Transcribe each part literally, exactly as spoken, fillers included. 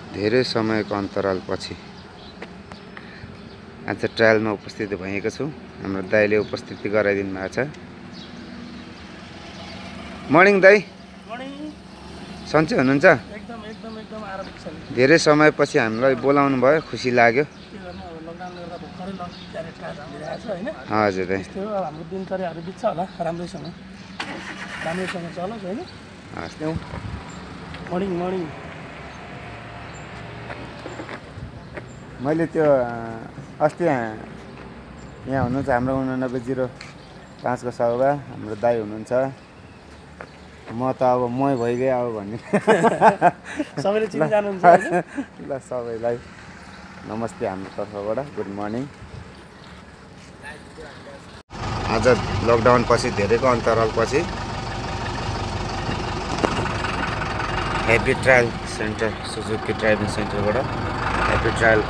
धेरै समयको अन्तरालपछि आज ट्रायलमा उपस्थित भएको छु। हाम्रो दाइले उपस्थिति गराइदिनु भएको छ। मर्निङ दाइ। मर्निङ। सन्चै हुनुहुन्छ? एकदम एकदम एकदम आराम छ। धेरै समयपछि हामीलाई बोलाउनु भयो, खुसी लाग्यो। के गर्नु अब लकडाउनले गर्दा भर्खरै लक क्यारेट क्लास भइरहेको छ हैन? हजुर दाइ। त्यस्तै हो, अब हाम्रो दिनचर्याहरू बित्छ होला राम्रैसँग। राम्रैसँग चलोस् हैन? हस्। Morning morning. मैले त्यो अस्ति यहाँ हुनुहुन्छ हाम्रो उनानब्बे जिरो पाँचको सौगा हाम्रो दाइ हुनुहुन्छ। म त अब मै भइगएँ अब भन्ने सबैले चिनिजानुहुन्छ हैन? ल सबैलाई नमस्ते हाम्रो तर्फबाट, गुड मर्निङ। आज लकडाउन पछि धेरैको अन्तराल पछि heavy trial centre Suzuki driving सेन्टरबाट हेभी ट्रायल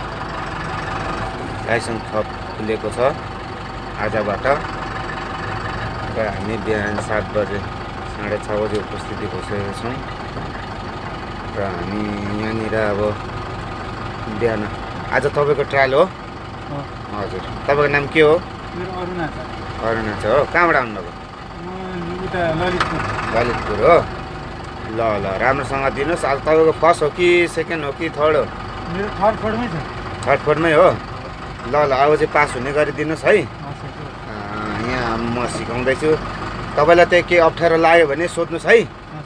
लाइसेन्स थप खुलेको छ आजबाट। र हामी बिहान सात बजे साढे छ बजे उपस्थिति भइसकेका छौँ। र हामी यहाँनिर अब बिहान आज तपाईँको ट्रायल हो? हजुर। तपाईँको नाम के हो? मेरो अरुणा छ। अरुणा छ हो। कहाँबाट आउनुभएको? म उता ललितपुर। ललितपुर हो। ल ल राम्रोसँग दिनुहोस्। आज तपाईँको फर्स्ट हो कि सेकेन्ड हो कि थर्ड हो? मेरो थर्ड फोर्डमै छ। थर्ड फोर्डमै हो। ल ल अब चाहिँ पास हुने गरिदिनुहोस् है। यहाँ म सिकाउँदैछु। तपाईँलाई त्यही केही अप्ठ्यारो लाग्यो भने सोध्नुहोस् है।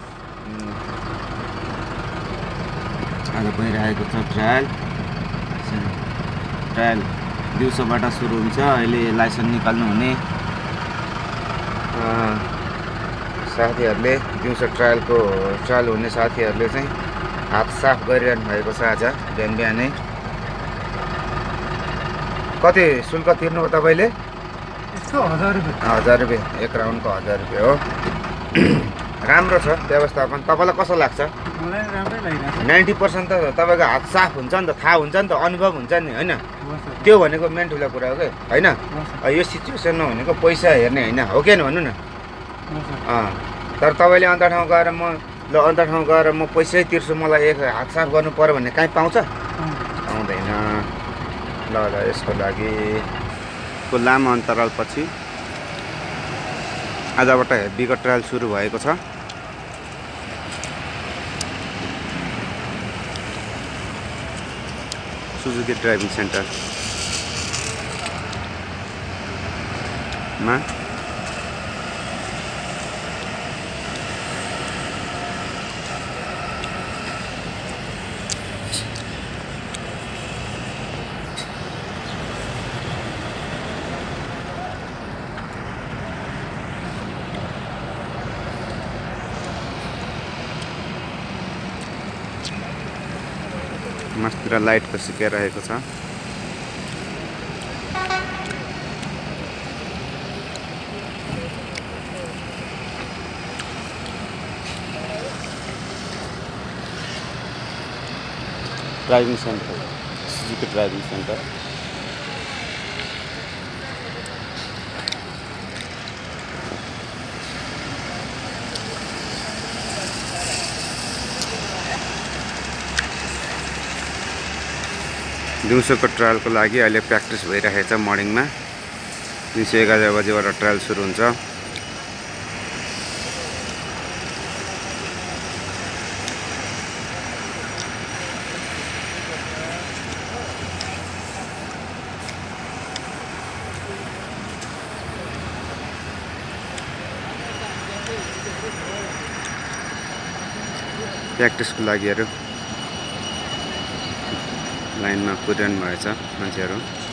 आज भइरहेको छ ट्रायल। ट्रायल दिउँसोबाट सुरु हुन्छ। अहिले लाइसेन्स निकाल्नु हुने साथीहरूले, दिउँसो ट्रायलको ट्रायल हुने साथीहरूले चाहिँ हात साफ गरिरहनु भएको छ आज बिहान बिहानै। कति शुल्क तिर्नुभयो तपाईँले? यसको हजार रुपियाँ। हजार रुपियाँ एक राउन्डको हजार रुपियाँ हो। राम्रो छ व्यवस्थापन। तपाईँलाई कस्तो लाग्छ? मलाई राम्रै लागिरहेको छ। नाइन्टी पर्सेन्ट त तपाईँको हात साफ हुन्छ नि त, थाहा हुन्छ नि त, अनुभव हुन्छ नि होइन? त्यो भनेको मेन ठुलो कुरा हो कि होइन? यो सिचुएसनमा भनेको पैसा हेर्ने होइन, हो कि भन्नु न? अँ तर तपाईँले अन्त ठाउँ गएर म ल अन्त ठाउँ गएर म पैसै तिर्छु, मलाई एक हात साफ गर्नु पऱ्यो भन्ने काहीँ पाउँछ? पाउँदैन। ल ल यसको लागि को लामो अन्तरालपछि आजबाट हेभीको ट्रायल सुरु भएको छ। सुजुकी ड्राइभिङ सेन्टरमा मस्तिर लाइटको सिकाइरहेको छ। Driving centre Suzuki driving centre. दिउँसोको ट्रायलको लागि अहिले प्र्याक्टिस भइरहेको छ। मर्निङमा दिउँसो एघार बजीबाट ट्रायल सुरु हुन्छ। प्र्याक्टिसको लागिहरू लाइनमा कुदिरहनु भएछ मान्छेहरू।